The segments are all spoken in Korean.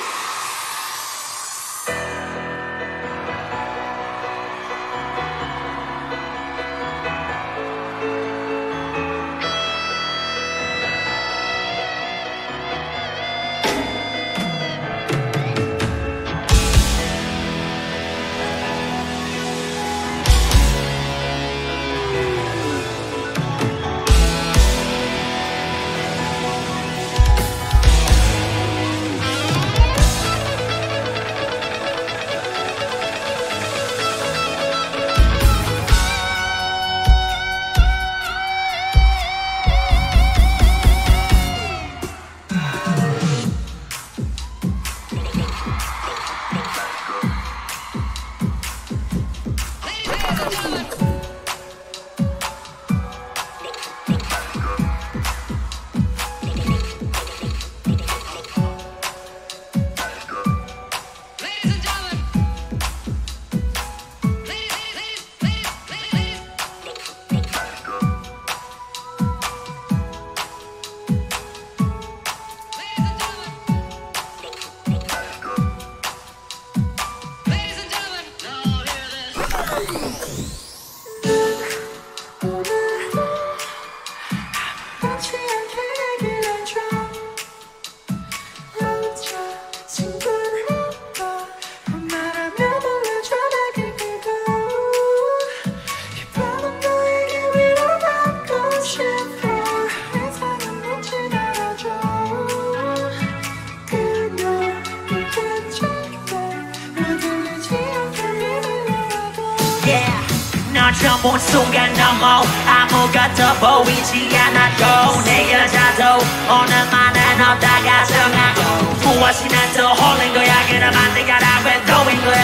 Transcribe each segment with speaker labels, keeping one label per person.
Speaker 1: 널 처음 본 순간 너무 아무것도 보이지 않았고 내 여자도 오늘만은 없다가 정하고 무엇이 난 또 홀린 거야 그나마 내가 라면 도인 거야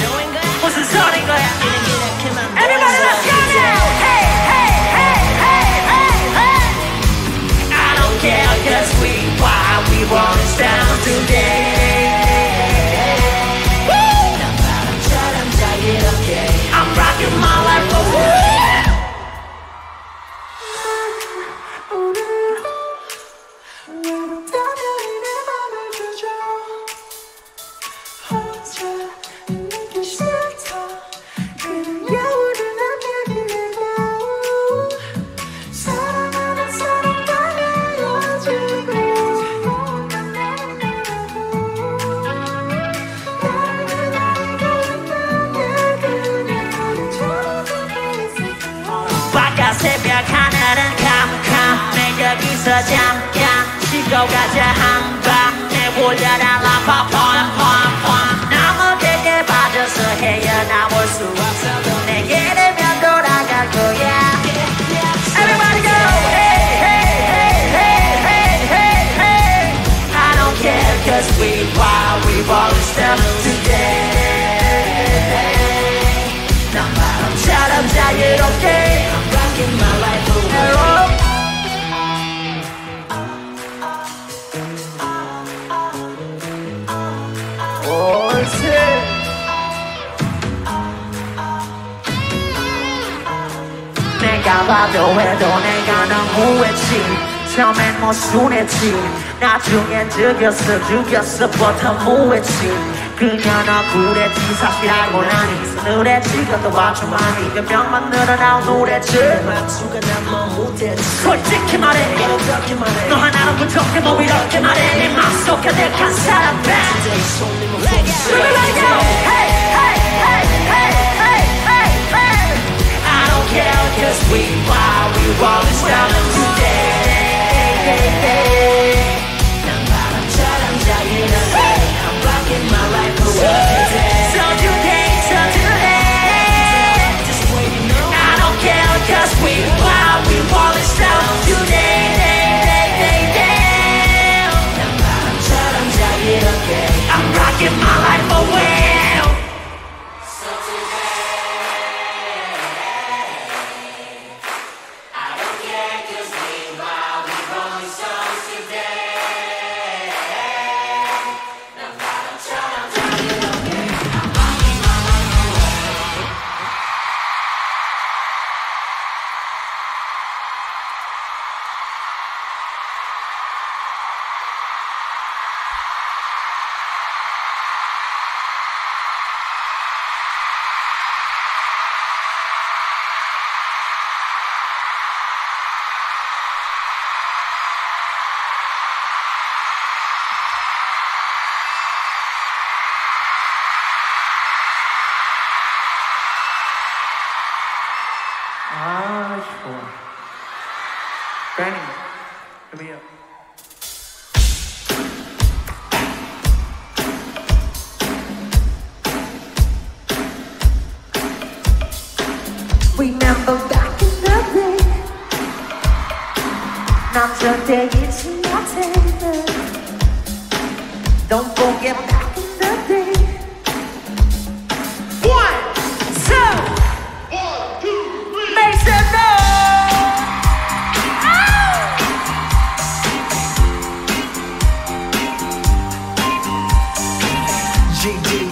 Speaker 1: 무슨 소린 거야 Everybody let's go now Hey hey hey hey hey hey I don't care cause we wild we rolling down today 난 바람처럼 자유롭게 I'm rocking my life away 새벽 하늘은 캄캄 내 여기서 잠깐 쉬고 가자 한밤 내몰려라 라파팜팜팜 너무 되게 빠져서 헤어나올 수 없어도 내게 되면 돌아갈 거야 Everybody go hey hey hey hey hey hey hey I don't care cause we wild we rolling stuff today 난 바람처럼 자유롭게 in my life away. 내가 봐도 해도 내가 너무했지 처음엔 뭐 순했지 나중엔 죽였어 버터 무했지 그냥 억울했지 사실 알고 나니 서늘했지 그것도 아주 많이 변명만 늘어나온 노래지 말투가 난 못했지 솔직히 말해 너 하나로 부족해 뭐 이렇게 말해 내 맘속 가득한 사랑 Everybody go Hey hey hey hey hey hey hey I don't care cause we wild we rolling down today 난 바람처럼 자유롭게 I'm rocking my life away So today Just wait you know I don't care cause we wild we rolling down today 난 바람처럼 자유롭게 I'm rocking my life away Don't forget back in the day. 1, 2, 3 Make some noise. GD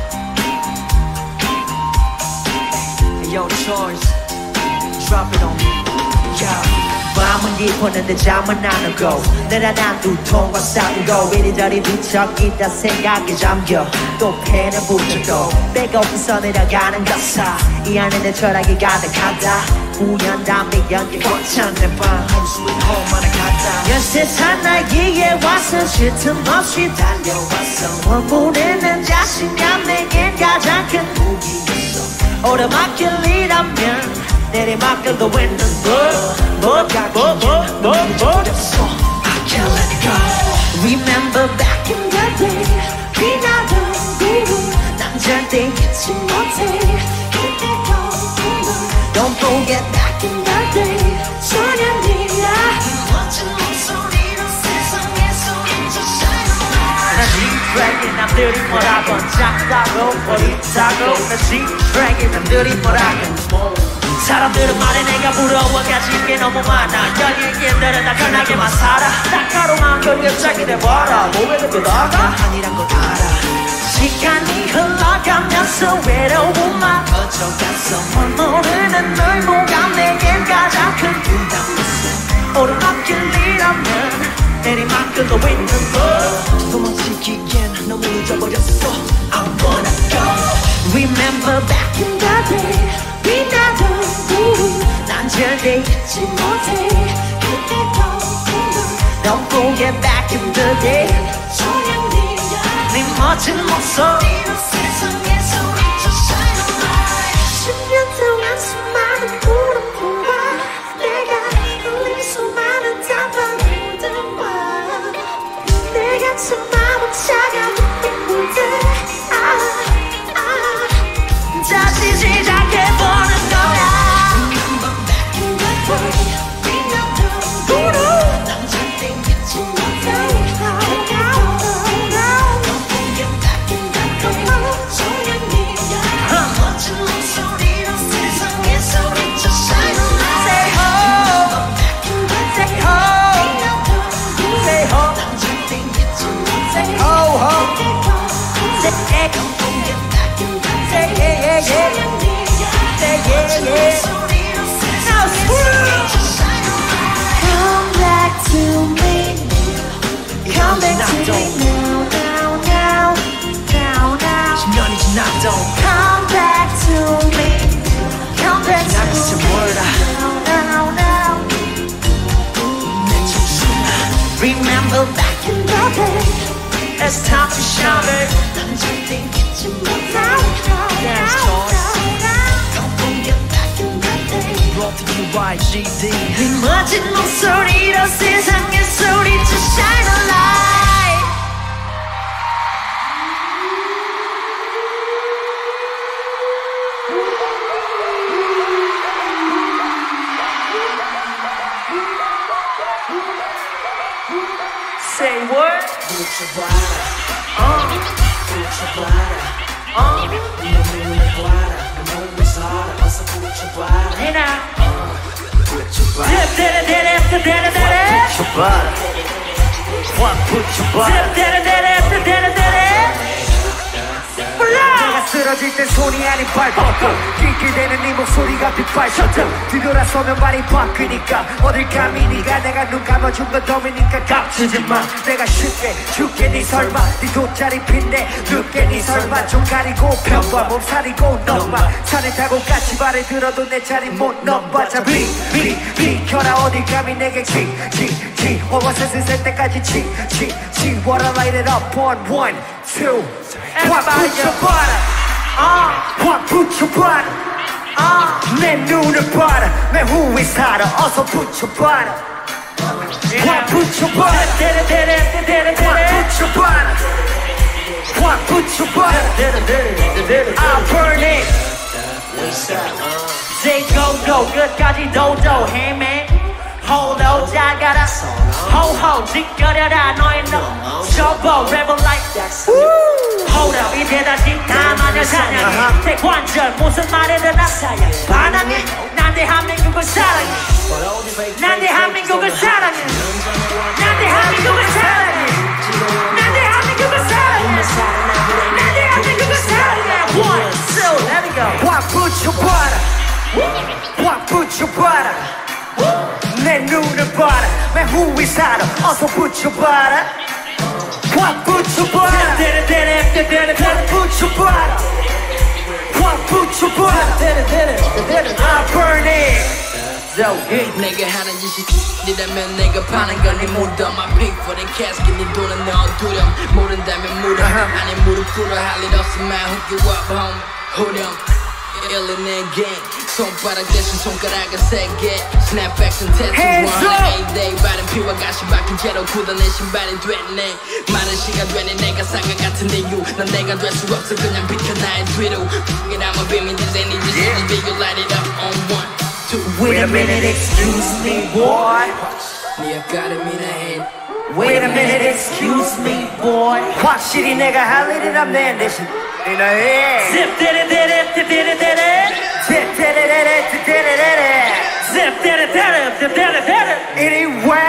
Speaker 1: Yo, Choice Drop it on me. 마음은 깊었는데 잠은 안 오고 늘어난 두통과 싸우고 이리저리 뒤척이다 생각에 잠겨 또 펜을 붙잡고 배고파서 내려가는 가사 이 안에 내 철학이 가득하다 우연 담배 연기 꽉찬 내 방 Home sweet home 하나 가다 연세산 나에게 와서 쉴 틈 없이 달려왔어 원본에는 자신감 내겐 가장 큰 무기였어 오르막길이라면 내리막길도 있는 뭐가 어렸어 I can't let it go Remember back in the day 비나던 구름 난 절대 잊지 못해 그때가 Don't forget back in the day 소년이야 멋진 목소리로 세상에 소리쳐 shine on 난 G-Dragon 남들이 뭐라건 작다고 어리다고 난 G-Dragon 남들이 뭐라건 사람들은 말해 내가 부러워 가진 게 너무 많아 여기인들은 다 편하게만 살아 따가로만 결국에 짝이 돼버려 몸에 느껴다가 아니란 걸 알아 시간이 흘러가면서 외로움만 커져갔어 모르는 널 보가 내겐 가장 큰 부담이었어 오르막길이라면 내리막길도 있는 걸 도망치기엔 너무 늦어버렸어 I wanna go Remember back in the day 빛나던 구름 난 절대 잊지 못해 그때가 Don't forget back in the day 소년이야 네 멋진 목소리로 세상에 소리쳐 shine on light 10년 동안 수많은 구름과 내가 흘린 수많은 땀방울 와 내가 참 마음 차가운 무대 다시 시작해보는 거야 Remember back in the day 빛나던 구름 난 절대 잊지 못해 Don't forget back in the day 소년이야 멋진 목소리로 세상에 소리쳐 shine on light Say ho Remember back in the day 빛나던 구름 Say ho 난 절대 잊지 못해 Say ho ho Say hey Don't forget back in the day Say yeah yeah yeah Say yeah yeah Now scream Come back to me Come back to me now now now now now 10년이 지나도 Come back to me Come back to me now now now 내 청춘아 Remember back in the day It's time to shine it 난 절대 잊지 못해 Dance choice Don't forget back in the day Brought to you by GD 네 멋진 목소리로 세상에 소리쳐 shine a light Say what? Hey now Dip dip dip dip dip dip dip dip dip 내가 쓰러질 땐 손이 아닌 발버둥 낄낄대는 네 목소리가 빗발쳐등 뒤돌아서면 말이 바뀌니까 어딜 감히 네가 내가 눈 감아준 건 덤이니까 깝치지마 내가 쉽게 죽게 니 설마 네 돗자리 핀내 눕게 니 설마 좀 가리고 편과 몸살이고 너만 산에 타고 까치발을 들어도 내 자리 못 넘봐 자 비켜라 어딜 감히 내게 치 원와셋을 쓸 때까지 치 Wanna light it up on 1, 2 One put your butter One put your butter 내 눈을 봐라 내 후회 살아 어서 put your butter One put your butter One put your butter One put your butter I'll burn it Say go 끝까지 도도 Hey man Hold on 잘 가라 Ho ho 짓거려라 너의 너 접어 Rebel like 구절 무슨 말이든 나사야 반항해 난 대한민국을 사랑해 난 대한민국을 사랑해 난 대한민국을 사랑해 난 대한민국을 사랑해 난 대한민국을 사랑해 One, two, let me go
Speaker 2: 와 붙여봐라 와 붙여봐라 내 눈을 봐라 맨 후에 살아 어서 붙여봐라 와 붙여봐라 와 붙여봐라 와 붙여봐라 I burn it
Speaker 3: 내가 하는 짓이 이라면 내가 파는 건 네 무덤 I pay for the casket 네 돈은 너 두렴 모른다면 물어 아니 무릎 꿇어 할 일 없으면 hook you up home 후렴 일은 내 gang 손바닥 대신 손가락을 세게 snapbacks and tattoos 108day 바른 피와 가시 박힌 채로 굳어 내 신발이 됐네 많은 시간 되네 내가 상가 같은 이유 난 내가 될 수 없어 그냥 비켜 나의 뒤로 이라면 비밀 디자인 이 짓을 be you light it up on one
Speaker 2: Wait a minute, excuse me, boy.
Speaker 3: 네 아까름이나 해
Speaker 2: Wait a minute, excuse me, boy. 확실히 내가 할 일은 없네 대신 이나 해.
Speaker 1: Zip did it did it did it did it
Speaker 2: Zip did it did it did it did it.
Speaker 1: Zip did it did it did it did it
Speaker 2: Anywhere.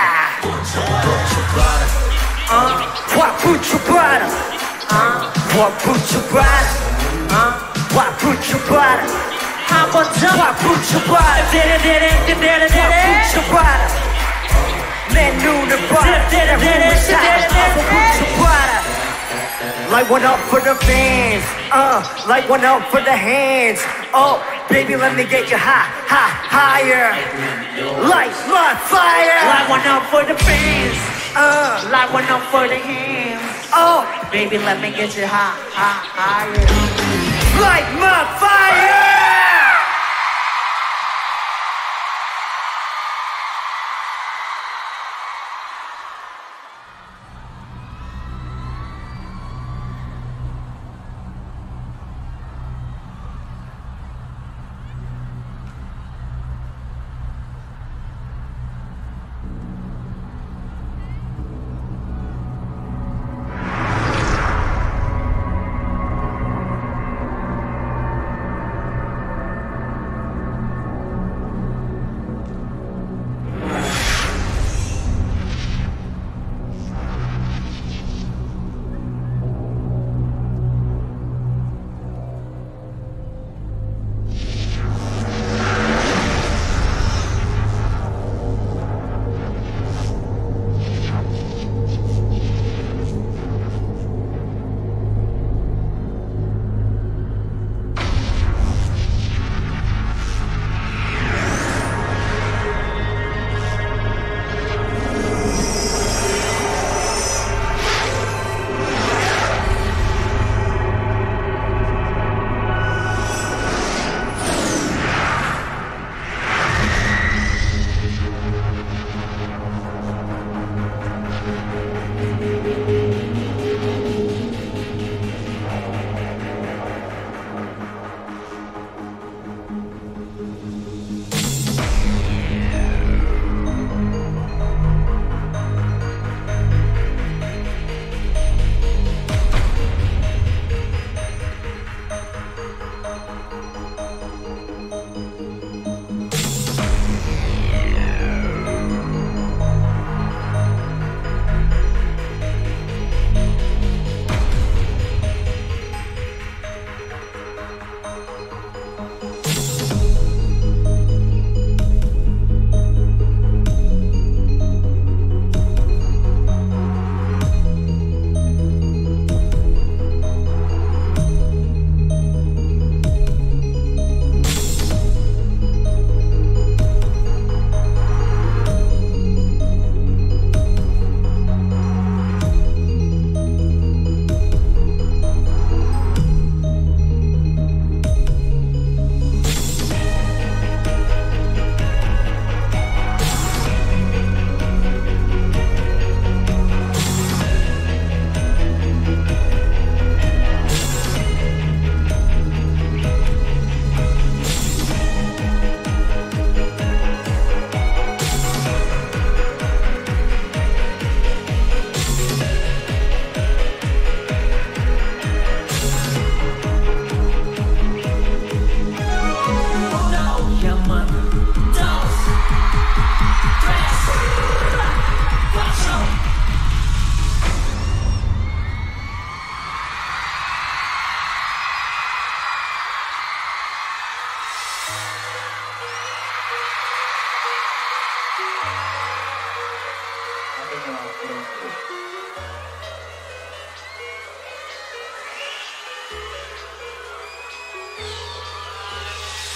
Speaker 2: What put your butter? What put your butter? What put your butter?
Speaker 1: 한번 더
Speaker 2: What put your butter?
Speaker 1: did it did it did it did
Speaker 2: What
Speaker 1: it
Speaker 2: put your butter? 내 눈을 봐라. 내 몸을 살아. 어서 put your butter. Light one up for the fans, light one up for the hands. Oh, baby, let me get you higher. Light my fire.
Speaker 1: Light one up for the fans Light one up for the hands
Speaker 2: Oh,
Speaker 1: Baby, let me get you higher
Speaker 2: light my fire.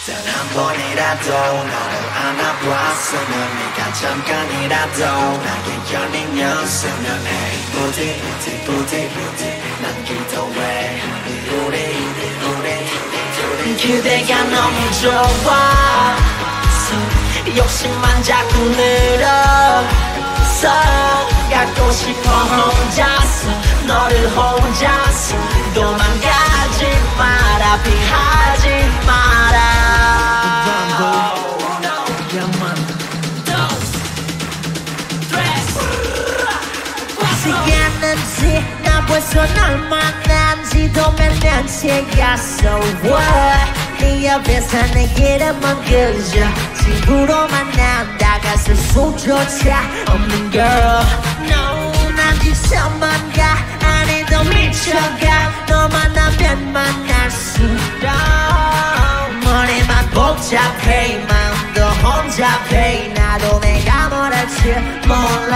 Speaker 1: 단 한 번이라도 너를 안아봤으면 네가 잠깐이라도 나에게 연인이었으면 Hey 부디 난 기도해 우리 그대가 너무 좋아 욕심만 자꾸 늘어서 갖고 싶어 혼자서 너를 혼자서 도망가지 마라 피하지 마라 시간은지 나 벌써 널 만난지도 몇 년째야 So what 네 옆에서 내 이름은 그저 친구로 만난다가서 수조차 없는 girl No 난 지쳐만 가 안에도 미쳐가 너 만나면 만날수록 머리만 복잡해 마음도 혼잡해 나도 내가 뭘 할지 몰라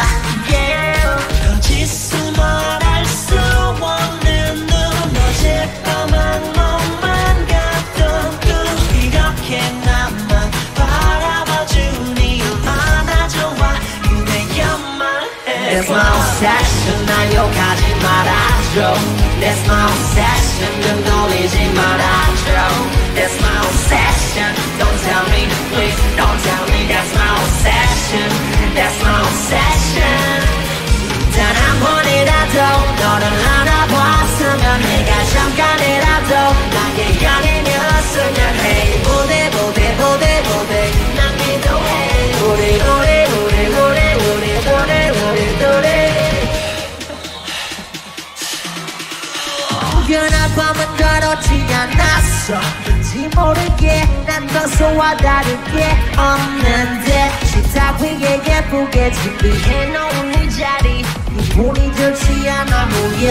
Speaker 1: 거짓을 말할 수 없는 눈 어젯밤한 몸만 같던 꿈 이렇게 나만 바라봐주니 얼마나 좋아 그대여만 해 That's my obsession 날 욕하지 말아줘 That's my obsession 눈 돌리지 말아줘 That's my obsession Don't tell me please don't tell me That's my obsession That's my obsession 단 한 번이라도 너를 안아봤으면 내가 잠깐이라도 나의 연인이었으면 Hey 부대 난 기도해 우리 그날 밤은 그렇지 않았어 왠지 모르게 난 평소와 다르게 없는데 식탁 위에 예쁘게 준비해놓은 이 자리 기분이 좋지 않아 보여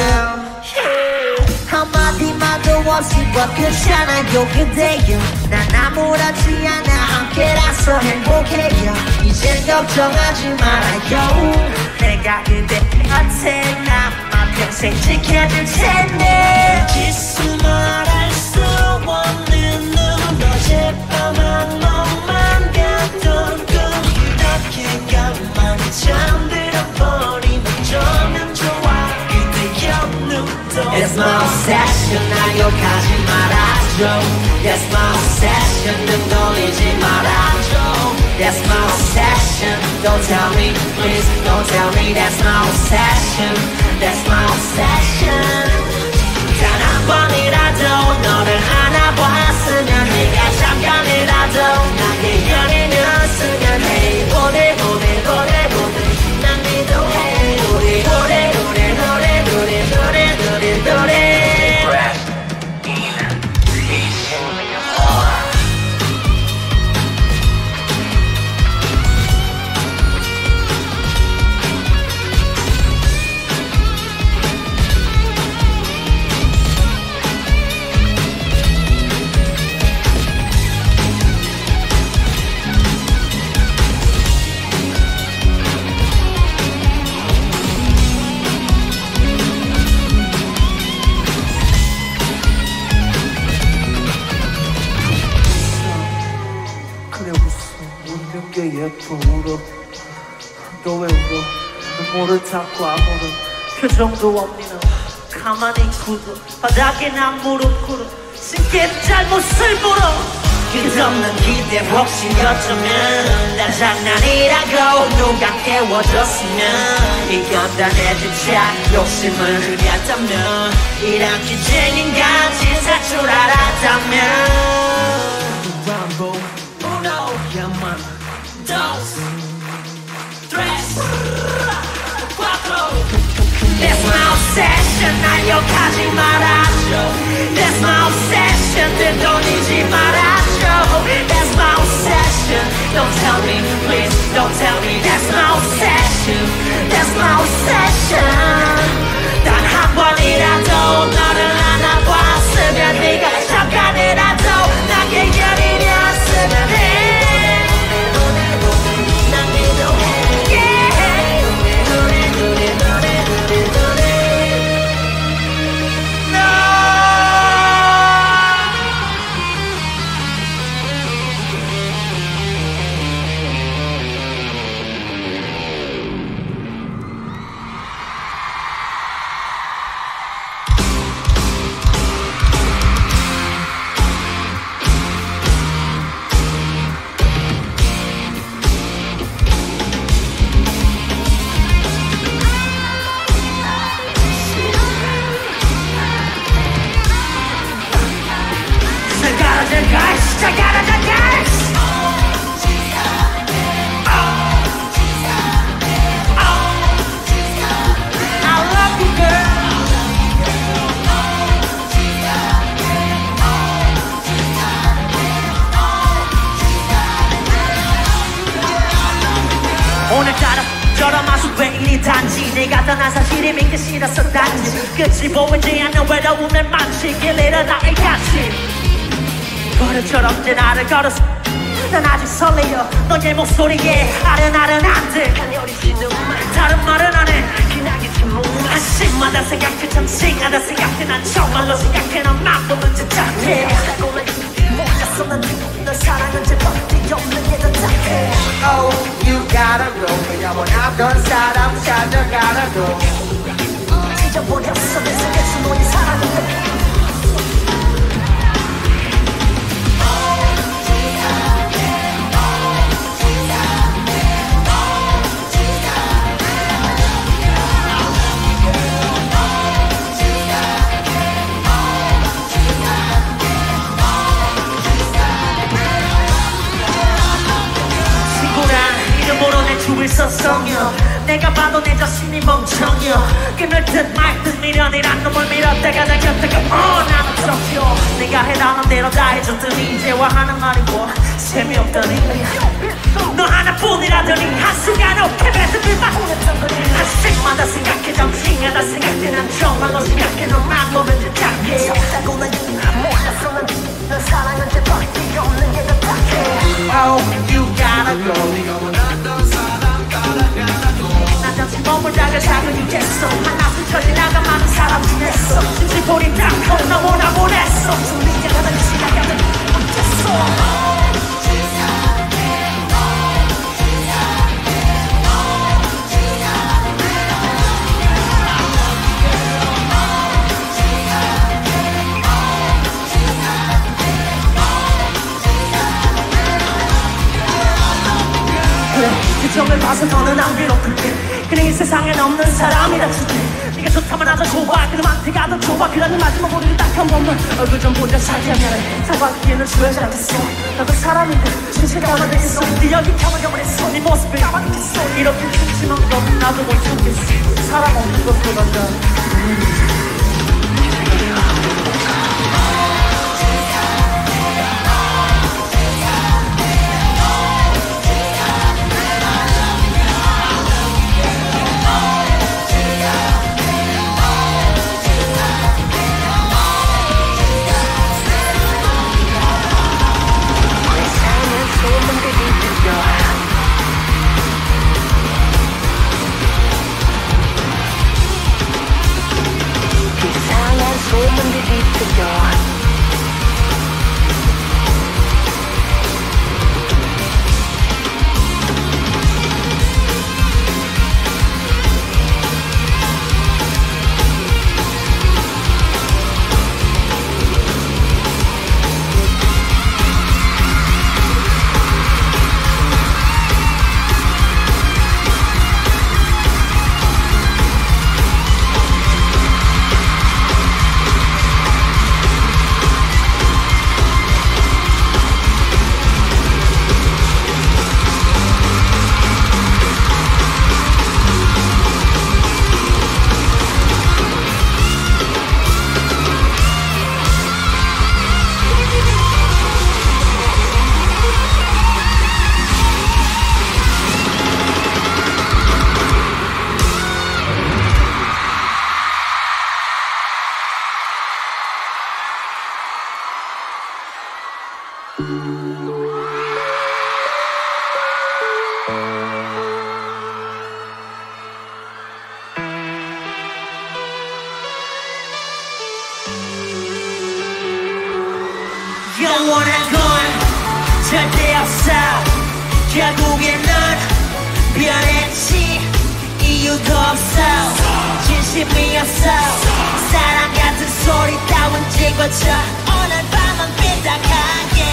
Speaker 1: 한마디 말도 없이 뻗겼잖아요 그대여 난 아무렇지 않아 함께라서 행복해요 이젠 걱정하지 말아요 내가 그대 곁에 남아 평생 지켜줄 텐데 거짓을 말할 수 없는 눈 어젯밤한 몸만 같던 꿈 이렇게 가만히 잠들어버리면 저는 좋아 그대여 눈도 That's my obsession 날 욕하지 말아줘 That's my obsession 눈 돌리지 말아줘 That's my obsession Don't tell me please don't tell me That's my obsession That's my obsession 단 한 번이라도 너를 안아봤으면 네가 잠깐이라도 나의 연인이었으면 Hey 보내 난 기도해 우리 노래
Speaker 2: 울어 너 왜 울어 눈물을 닦고 아무런 표정도 없니 너 가만히 굳어 바닥에 난 무릎 꿇어 신께 잘못을 물어 끝없는 기대 혹시 어쩌면 난 장난이라고 누가 깨워줬으면 이건 다 내 주차 욕심을 부렸다면 이렇게 죄인같이 살 줄 알았다면 Rambo Uno 야만 Dos Tres Cuatro That's my obsession 날 욕하지 말아줘 That's my obsession 늘 돌리지 말아줘 That's my obsession Don't tell me please don't tell me That's my obsession That's my obsession 단 한 번이라도 너를 안아봤으면 네가 잠깐이라도 나의 연인이었으면 해
Speaker 1: 같아 난 사실이 믿기 싫었어 단지 끝이 보이지 않는 외로움에 망치길 일어나의 같이 버릇처럼 이제 나를 걸었어 난 아직 설레요 너의 목소리에 아른아른한 듯 다른 말은 안해 한심하다 생각해 참 싱하다 생각해 난 정말로 생각해 넌 맘보면 진짜해 몰랐어 난 널 사랑한 죄밖에 없는 게 더 착해
Speaker 2: Oh, you gotta go 영원하던 사람 찾아가라고
Speaker 1: 잊어버렸어 내 속에서 너의 사랑을 이름으로 내 주위를 썼어요 내가 봐도 내 자신이 멍청이여 끊을 듯 말 듯 미련이란 놈을 밀었다가 내 곁다가 나는 썩혀 네가 해달란 대로 다 해줬더니 이제와 하는 말이 뭐 재미없더니 너 하나뿐이라더니 한순간 오케이 배드빌만 한식마다 생각해 잠시하다 생각해 난 정말로 생각해 너만 보면 진짜해 적다고 난 몰랐어 난 사랑은 죄밖에 없는 게 더 착해
Speaker 2: Oh, you gotta go
Speaker 1: 난 잠시 머물다가 작은 유겠어 하나씩 터지나가 많은 사람 지냈어 심심풀이 닦고 너무나 보냈어 준비가 가는 시간이 어땠어 그점을 봐서 너는 안 괴롭힐게 그냥 이 세상엔 없는 사람이라 줄게 네가 좋다면 아주 좋아 그놈한테 가도 좋아 그러니 마지막 우리를 딱 한 번만 얼굴 좀 보자 살자 미안해 사과하기에는 줘야 잘못했어 나도 사람인데 진실가 하나 되겠어 네 여기 가만가만 했어 네 모습에 가만있겠어 이렇게 죽지만 넌 나도 못 참겠어 사람 없는 것보다 영원한 건 절대 없어 결국엔 넌 변했지 이유도 없어 진심이었어 사랑 같은 소리 따윈 찍어줘 오늘 밤은 삐딱하게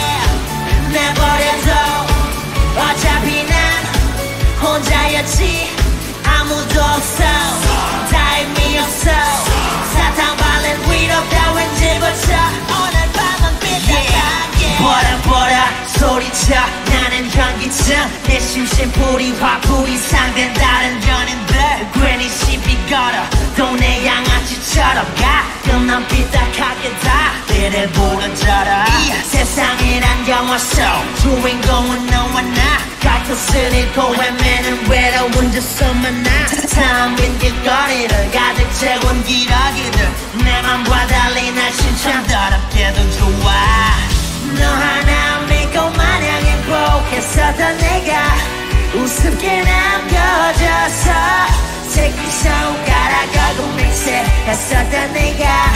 Speaker 1: 내버려둬 어차피 난 혼자였지 아무도 없어 다 의미 없어 사탕 발린 위로 따윈 집어쳐 오늘 밤은 삐딱하게 보라 소리쳐 나는 현기증 내 심심풀이 화풀이 상된 다른 연인들 괜히 시비 걸어 동네 양아치처럼 가끔 난 삐딱하게 다 우리를 부르잖아. 세상이란 영화 속 주인공은 너와 나. 가끔은 잃고 헤매는 외로운 저서만 나. 텅빈 길거리를 가득 채운 기러기들 내 맘과 달리 날씬 참 더럽게도 좋아. 너 하나 믿고 마냥 행복했었던 내가 우습게 남겨져서 새끼 손가락 걸고 믹스했었던 내가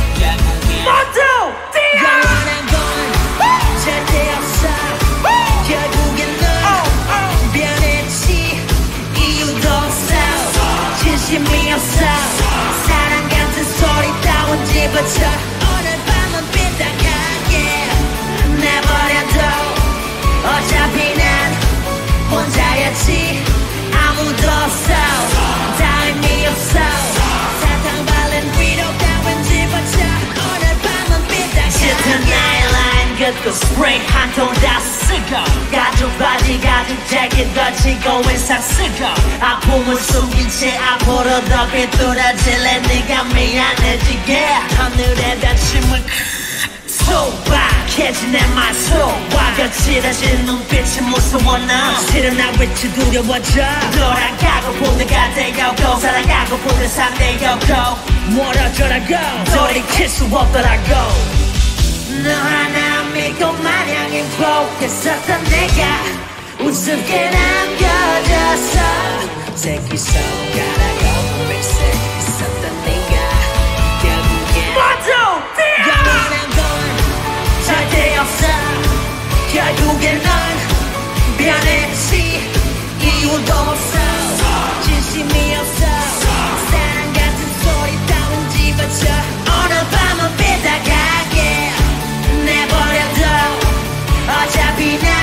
Speaker 1: 모두 뛰어! 영원한 건 절대 없어. 결국엔 넌 변했지. 이유도 없어. 진심이 없어. 사랑 같은 소리 따윈 집어쳐. 오늘 밤은 삐딱하게 내버려둬. 어차피 난 혼자였지. 아무도 없어. 다 의미 없어. 사탕 발른 위로 따윈 집어쳐. 오늘 밤은 삐딱하게 짙은 나의 라인 긋고 스프레이 한 통 다 쓰고 가죽 바지 가죽 재킷 걸치고 의상 쓰고 아픔을 숨긴 채 앞으로 더 삐뚤어질래. 네가 미안해지게 하늘에다 침을 소박해진 내 말 소화 거칠어진 눈빛이 무서워. 너 실은 나 위치 두려워져. 돌아가고 보드가 되었고 살아가고 보드 상대였고 멀어져라고 돌이킬 수 없더라고. 너 하나 믿고 마냥 행복했었던 내가 우습게 남겨졌어. 새끼 손가락으로 믹스했었던 내가 결국엔 모두 뛰어! 영원한 건 절대 없어. 결국엔 넌 변했지. 이유도 없어. 진심이 없어. 사랑 같은 소리 따윈 집어쳐. 오늘 밤은 삐딱하게 내버려둬. 어차피 난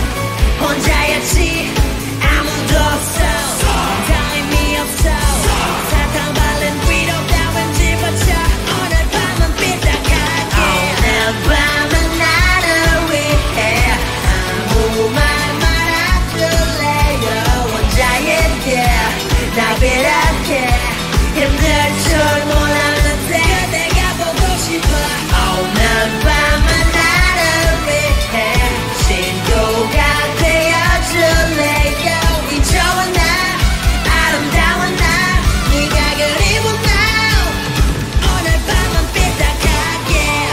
Speaker 1: 혼자였지. 아무도 없어. 다 의미 없어. 사탕 발른 위로 따윈 집어쳐. 오늘 밤은 삐딱하게 오늘 밤은 나를 위해 아무 말 말아줄래요. 혼자일게 날 이렇게 힘들 줄 몰랐는데 그대가 보고 싶어. 오늘 밤은 나를 위해 친구가 되어줄래요. 이 좋은 날 아름다운 날 네가 그리운 날 오늘 밤은 삐딱하게.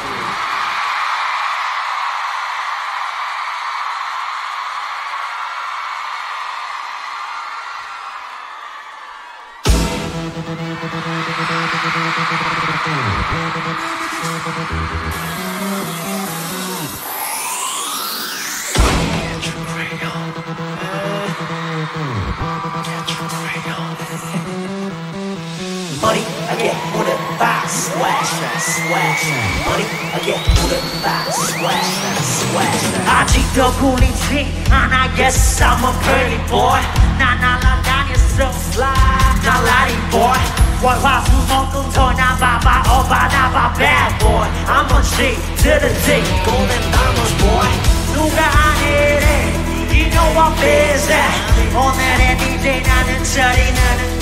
Speaker 1: Money, I get with it, buy, splash, splash. Money, I get with it, buy, splash, splash. 아직도 굴리지 않아, yes, I'm a pretty boy. 난 날아다녔어, slide, 날라리 boy. 월화수목금토 나 봐봐, 오빠 나 봐, bad boy. I'm a G to the D, golden diamonds boy. 누가 아니래, you know I'm busy. 오늘의 DJ 나는 저리 나는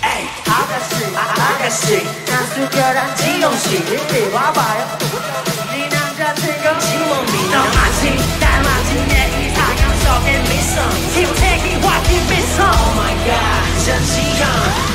Speaker 1: 아가씨 난 수결한 지영씨 이리 와봐요. 네 남자친구 지원미 너 아직 닮았지 내 이상형 속의 미소 김태기와 김미소 Oh my god 전지현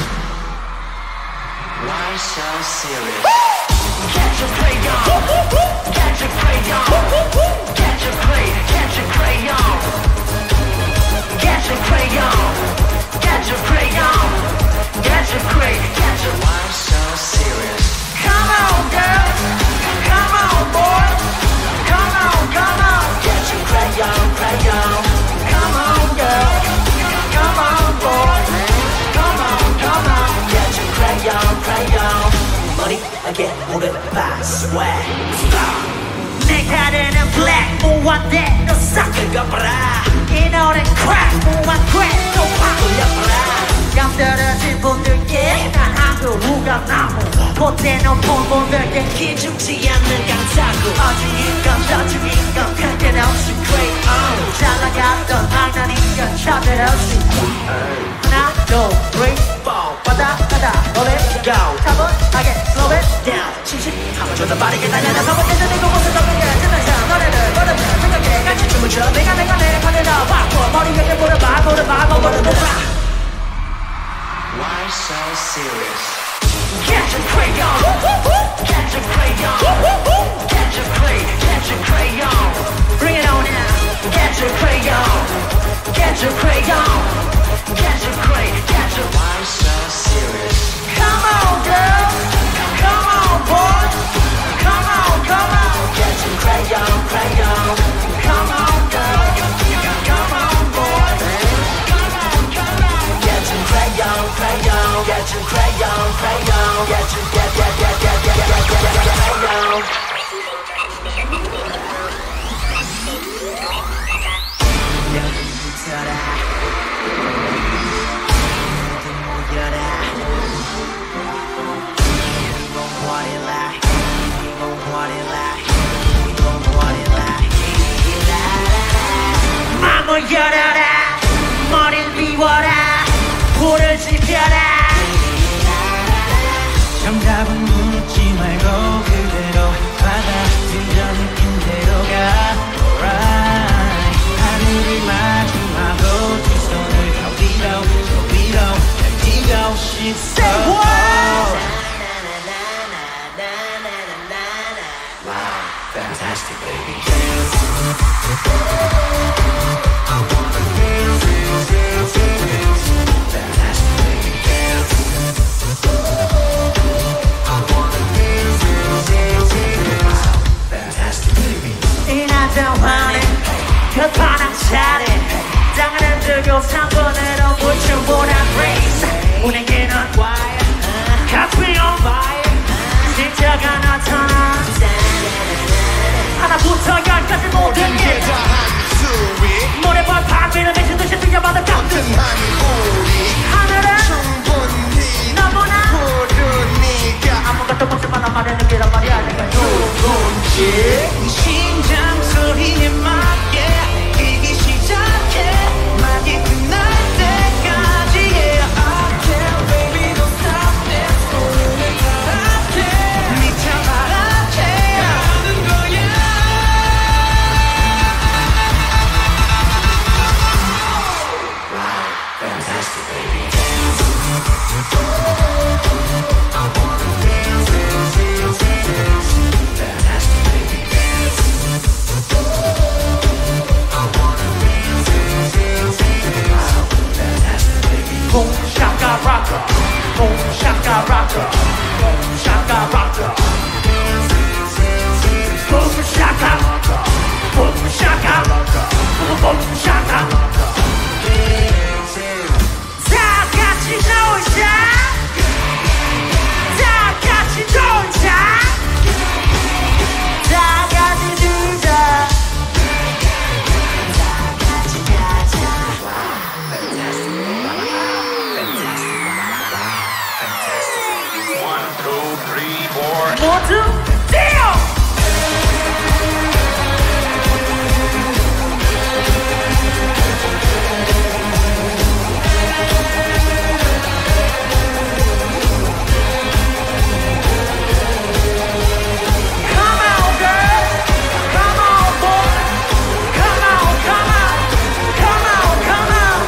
Speaker 1: Why so serious Catch a crayon Catch a crayon Catch a crayon Catch a crayon Catch a crayon Catch a crayon Catch a crayon, catch a why so serious? Come on, girl, come on, boy, come on, catch a crayon, crayon. Come on, girl, come on, boy, come on, catch a crayon, crayon. Money, I get 모든 buy swag. 내 카드는 black, 무한대 너 싹을 거봐라. 이 노래 crack, 무한 crack, 또 확 올려봐라. 잠들어진 분들께 난 한국 후감나무 그때는 본 분들께 기죽지 않는 감사구 어중인 건 저중인 건 그땐 없이 great 잘 나갔던 장난이건 차들 없이 하나 둘 three four 바다 노래 go 차분하게 slow it down 심심하면 좀 더 빠르게 달려나서 못해서 내 곳곳을 떠나게 지나쳐 너네를 모르면 생각해 같이 춤을 춰 내가 내 편에 나 바꿔 머리 위에 물어봐
Speaker 4: Why so serious?
Speaker 1: Catch a crayon Catch a crayon Catch a crayon Bring it on now Catch a crayon Catch a crayon Catch a
Speaker 4: Why so serious?
Speaker 1: Come on girl Come on boy Come on Catch a crayon Come on girl Come on boy Come on Catch a crayon Catch a crayon Catch a crayon 마음을 열어라 머리를 비워라 불을 지펴라
Speaker 5: 정답은 묻지 말고 그대로 받아들여 느낌대로가 alright 하늘을 마주하고 두 손을 저 위로 날뛰고 싶어
Speaker 4: Wow, fantastic, baby.
Speaker 1: 급한 차례 땅을 흔들고 3번으로 붙여보란 race 운행기는 가슴이 on fire 진짜가 나타나 하나부터 열까지 모든 게 모래벌 판비를 미친듯이 뛰어받아 같은 하늘은 너무나 아무것도 묻지 말란 말에 느끼란 말이야 내가 누군지
Speaker 5: 심장 소리에 맞게 뛰기 시작해 막이 끝날 때까지 yeah I can't baby don't stop this 손을 바랄게 미쳐 바랄게 하는 거야
Speaker 4: Wow, fantastic, baby.
Speaker 1: Boom shaka rocker, boom shaka rocker, boom shaka rocker, boom shaka, boom shaka, boom shaka. 다 같이 놀자, 다 같이 놀자, 다 같이 놀자. 모두 뛰어! Come on, girl! Come on, boy! Come on, come on! Come on, come on!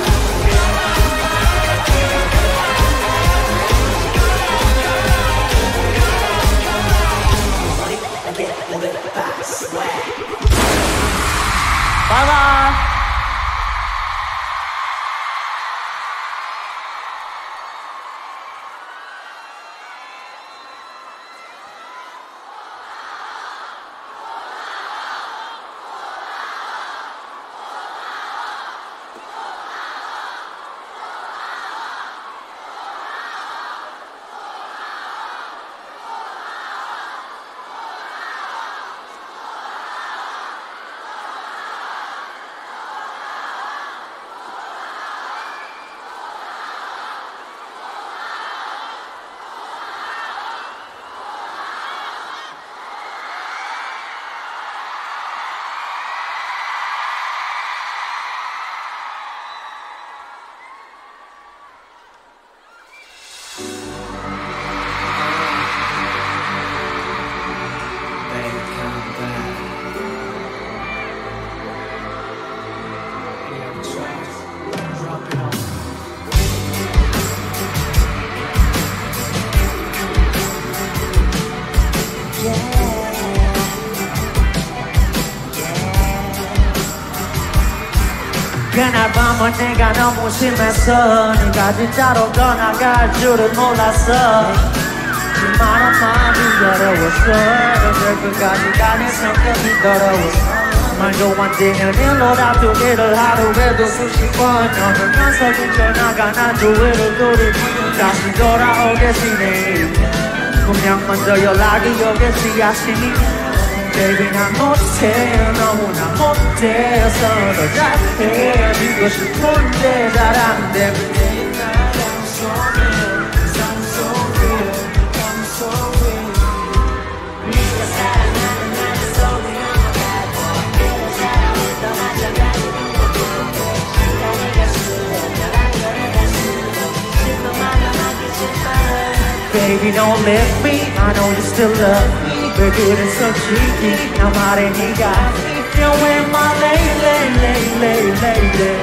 Speaker 1: 그날 밤은 내가 너무 심했어 네가 진짜로 떠나갈 줄은 몰랐어 수많은 마음이 어려웠어 그들 끝까지 가는 성격이 더러웠어 말도 안 되는 일로 다투기를 하루에도 수십 번 넘으면서 지쳐나가 난 주위를 돌이키고 다시 돌아오겠으니 분명 먼저 연락이 오겠지 하시니 Baby 난 못해 너무나 못해서 더 잘해지고 싶은데 잘 안 되면 Baby don't leave me I know you still love me 왜 그래 솔직히 나 말해 네가 You're in my lady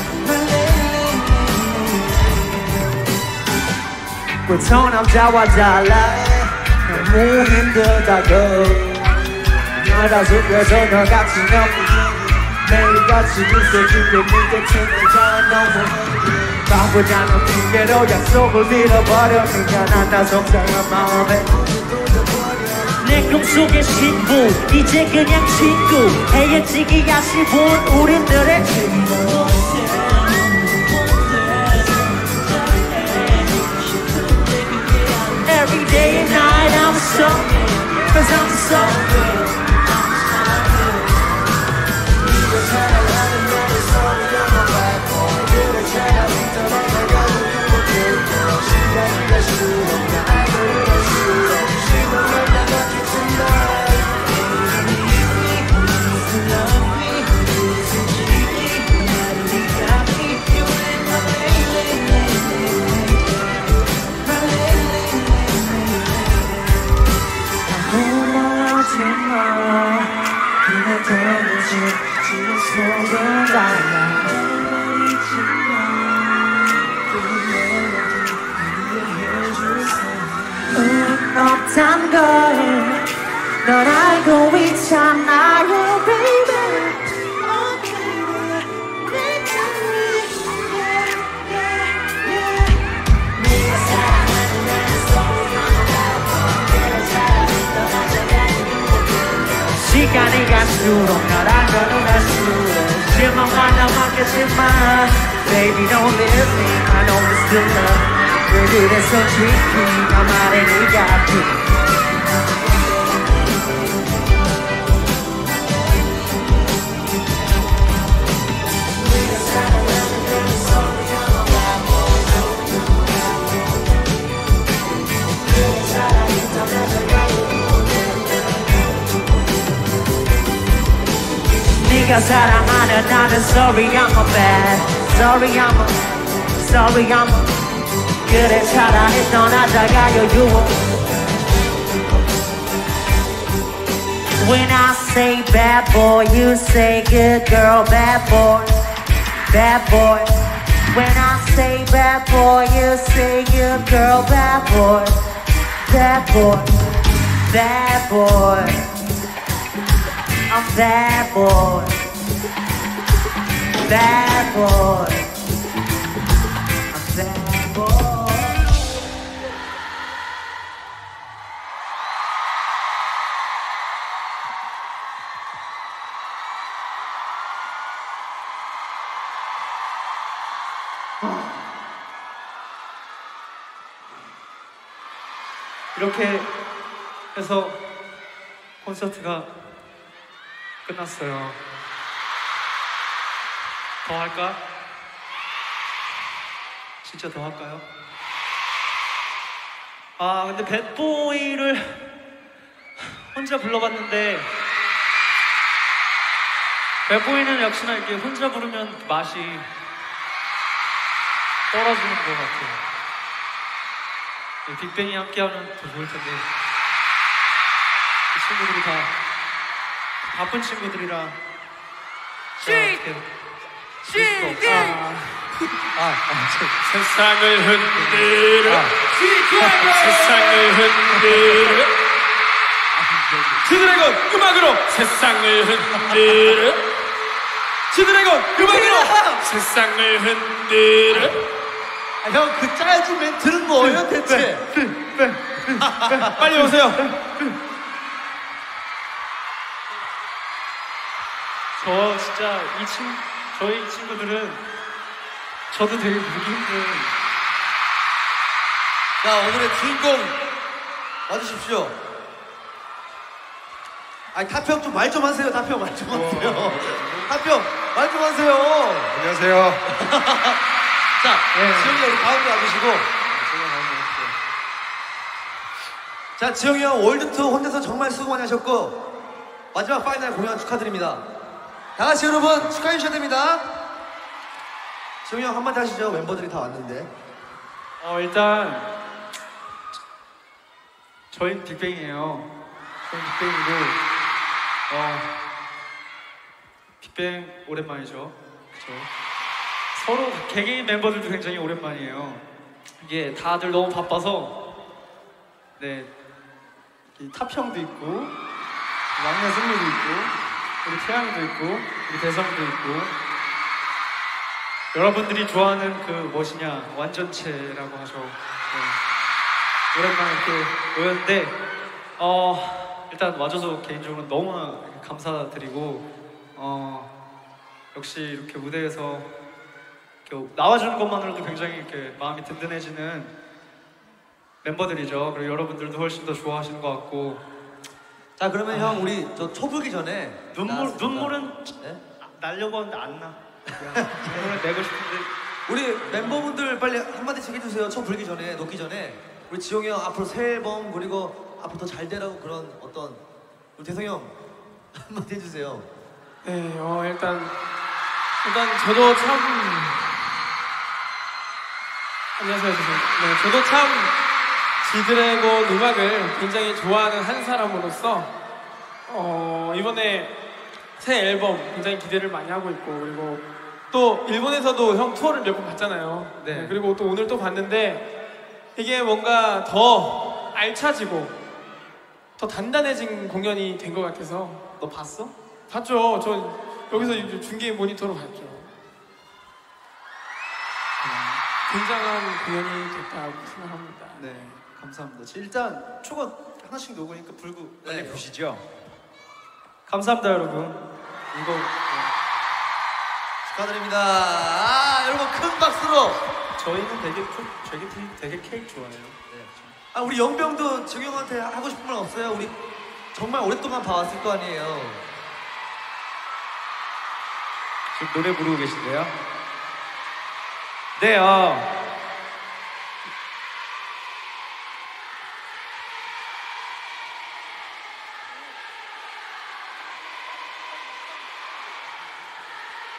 Speaker 1: 보통 남자와 달라 너무 힘들다고 날 다속여서 너 같은 놈 매일같이 웃어주게 네 곁에 내가 너무 바보잖아 핑계로 약속을 잃어버렸으니까 난 다 속상한 마음에 내 꿈속의 신부 이제 그냥 친구 헤어지기야 쉬운 우리들의 친구 Every day and night I'm so Cause I'm so 없단 걸 넌 알고 있잖아요 baby 시간이 갈수록 너랑 너는 갈수록 실망만 남았겠지만 Baby don't leave me I know you still love me 왜 그래 솔직히 나 말해 네가 네가 사랑하는 나는 sorry I'm a bad sorry I'm a 그래 차라리 떠나자가요 you When I say bad boy you say good girl bad boy When I say bad boy you say good girl bad boy I'm bad boy I'm bad boy
Speaker 6: 이렇게 해서 콘서트가 끝났어요. 더 할까? 진짜 더 할까요? 아 근데 배보이를 혼자 불러봤는데 배보이는 역시나 이렇게 혼자 부르면 맛이 떨어지는 것 같아요. 빅뱅이 함께하면 더 좋을 텐데 이 친구들이 다 바쁜 친구들이라 세상을 흔들어 세상을 흔들어
Speaker 7: 음악으로 세상을 흔들어 지드래곤 음악으로 세상을 흔들어.
Speaker 8: 형 그 짜여진 멘트는 뭐예요 대체?
Speaker 7: 빨리 오세요.
Speaker 6: 저 진짜 저희 친구들은 저도 되게 보기 힘든.
Speaker 8: 자 오늘의 주인공 와주십시오. 아니 타평 좀 말 좀 하세요. 타평 말 좀 하세요. 타평 말 좀 하세요.
Speaker 7: 안녕하세요.
Speaker 8: 자 지영이 우리 가운데 와주시고. 자 지영이 형 월드투어 혼자서 정말 수고 많이 하셨고 마지막 파이널 공연 축하드립니다. 다 같이 여러분 축하해 주셔야 됩니다. 지영이 형 한마디 하시죠. 멤버들이 다 왔는데.
Speaker 6: 일단 저희 빅뱅이에요. 저희 빅뱅이고 빅뱅 오랜만이죠. 그쵸? 서로 개개인 멤버들도 굉장히 오랜만이에요. 이게 다들 너무 바빠서 네 탑형도 있고 막내 승리도 있고 우리 태양이도 있고 우리 대성도 있고 여러분들이 좋아하는 그 무엇이냐 완전체라고 하죠. 네. 오랜만에 이렇게 모였는데 일단 와줘서 개인적으로 너무나 감사드리고 역시 이렇게 무대에서 이렇게 나와주는 것만으로도 굉장히 이렇게 마음이 든든해지는 멤버들이죠. 그리고 여러분들도 훨씬 더 좋아하시는 것 같고.
Speaker 8: 자 그러면 형 우리 저 초불기 전에
Speaker 6: 눈물은
Speaker 8: 네?
Speaker 6: 날려고 하는데 안 나. 눈물을 내고 싶은데
Speaker 8: 우리 멤버분들 빨리 한마디씩 해주세요. 초 불기 전에 녹기 전에 우리 지용이 형 앞으로 새 앨범 그리고 앞으로 더 잘 되라고 그런 어떤 우리 대성이 형 한마디 해주세요.
Speaker 7: 네, 일단 저도 참 안녕하세요. 네, 저도 참 지드래곤 음악을 굉장히 좋아하는 한 사람으로서 이번에 새 앨범 굉장히 기대를 많이 하고 있고 그리고 또 일본에서도 형 투어를 몇 번 봤잖아요.
Speaker 6: 네.
Speaker 7: 그리고 또 오늘 또 봤는데 이게 뭔가 더 알차지고 더 단단해진 공연이 된 것 같아서.
Speaker 6: 너 봤어?
Speaker 7: 봤죠. 저 여기서 이제 중계 모니터로 봤죠. 굉장한 공연이 됐다고 생각합니다.
Speaker 6: 네, 감사합니다. 일단 초가 하나씩 녹으니까 불고 빨리 보시죠. 감사합니다, 여러분. 이거
Speaker 8: 축하드립니다. 여러분 큰 박수로.
Speaker 6: 저희는 되게 케이크 좋아해요.
Speaker 8: 아 우리 영병도 지용 형한테 하고 싶은 말 없어요? 우리 정말 오랫동안 봐왔을 거 아니에요.
Speaker 6: 지금 노래 부르고 계신데요? 네,